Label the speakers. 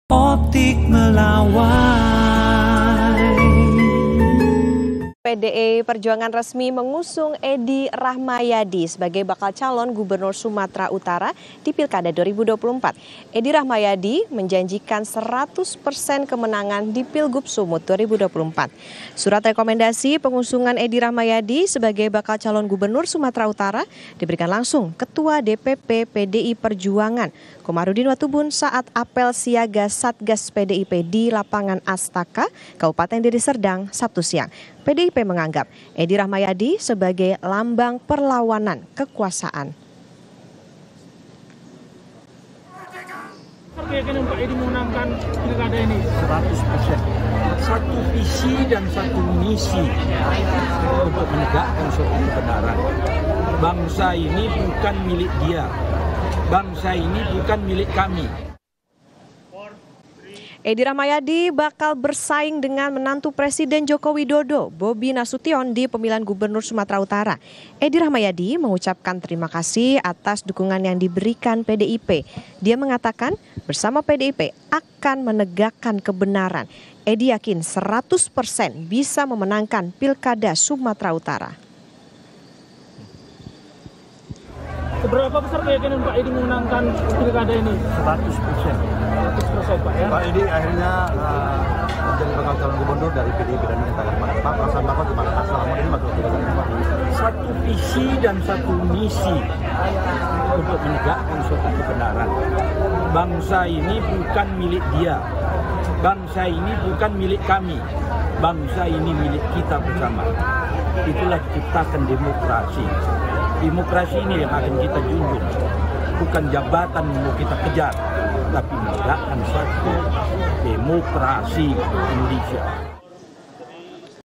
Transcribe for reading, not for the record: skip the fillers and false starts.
Speaker 1: Optik Melawai.
Speaker 2: PDI Perjuangan resmi mengusung Edi Rahmayadi sebagai bakal calon Gubernur Sumatera Utara di Pilkada 2024. Edi Rahmayadi menjanjikan 100% kemenangan di Pilgub Sumut 2024. Surat rekomendasi pengusungan Edi Rahmayadi sebagai bakal calon Gubernur Sumatera Utara diberikan langsung Ketua DPP PDI Perjuangan Komarudin Watubun saat apel siaga Satgas PDIP di lapangan Astaka, Kabupaten Deli Serdang, Sabtu siang. PDIP menganggap Edi Rahmayadi sebagai lambang perlawanan kekuasaan.
Speaker 3: Keyakinan Pak Edi memenangkan pilkada ini
Speaker 4: 100%. Satu visi dan satu misi untuk menegakkan suatu kebenaran. Bangsa ini bukan milik dia. Bangsa ini bukan milik kami.
Speaker 2: Edi Rahmayadi bakal bersaing dengan menantu Presiden Joko Widodo, Bobi Nasution, di pemilihan Gubernur Sumatera Utara. Edi Rahmayadi mengucapkan terima kasih atas dukungan yang diberikan PDIP. Dia mengatakan bersama PDIP akan menegakkan kebenaran. Edi yakin 100% bisa memenangkan Pilkada Sumatera Utara.
Speaker 3: Seberapa besar keyakinan Pak Edi memenangkan pilkada ini?
Speaker 4: 100%.
Speaker 3: 100% Pak ya.
Speaker 5: Pak Edi akhirnya menjadi bakal calon gubernur dari PDIP dan menyatakan pada Pak perasaan Bapak gimana Pak selama ini bakal Pak?
Speaker 4: Satu visi dan satu misi untuk menegakkan suatu kebenaran. Bangsa ini bukan milik dia. Bangsa ini bukan milik kami. Bangsa ini milik kita bersama. Itulah diciptakan demokrasi. Demokrasi ini yang akan kita junjung. Bukan jabatan yang mau kita kejar, tapi menegakkan suatu demokrasi Indonesia.